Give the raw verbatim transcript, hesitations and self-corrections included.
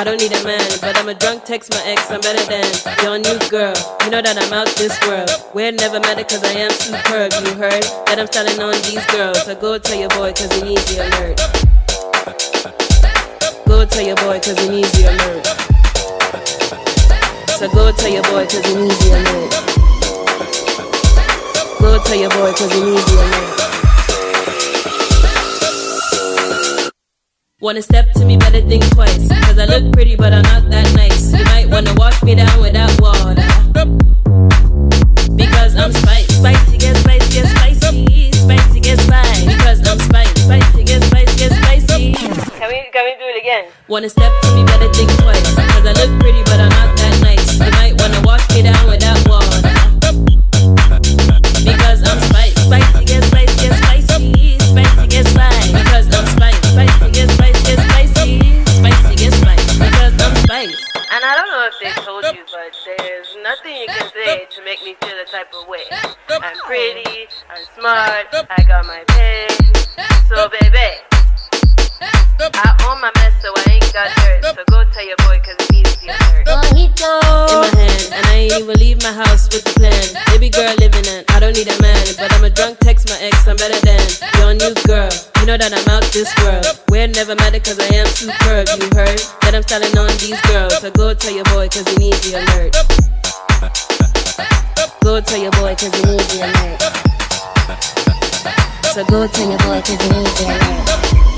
don't need a man, but I'm a drunk text my ex, I'm better than your new girl. You know that I'm out this world. We're never matter cause I am superb. You heard that I'm styling on these girls. So go tell your boy cause he needs the alert. Go tell your boy cause he needs the alert. So go tell your boy cause he needs the alert. Go tell your boy cause he needs the alert. Wanna step to me, better think twice. Cause I look pretty but I'm not that nice. You might wanna wash me down with that water. Because I'm spicy. Spicy, get spicy, get spicy. Spicy, get spicy. Because I'm spicy. Spicy, get spicy, get spicy. Can we, can we do it again? Wanna step to me, better think twice. Cause I look pretty but I'm not that nice. You might wanna wash me down with that water. Because I'm spicy. Spicy, get spicy, get spicy. Spicy, get spicy. Because I'm spicy. Spicy, get spicy, get spicy. Spicy, get spicy. Because I'm spicy. And I don't know if they told you, but there's nothing you can say to make me feel a type of way. I'm pretty, I'm smart, I got my pay. So baby, I own my mess so I ain't got dirt. So go tell your boy cause he needs the alert. Mojito in my hand, and I ain't even leave my house with the plan. Baby girl living in, I don't need a man. But I'm a drunk text my ex, I'm better than your new girl. You know that I'm out this world. We're never matter cause I am superb. You heard that I'm styling on these girls. So go tell your boy cause he needs the alert. Go tell your boy cause he needs the alert. So go tell your boy cause he needs the alert.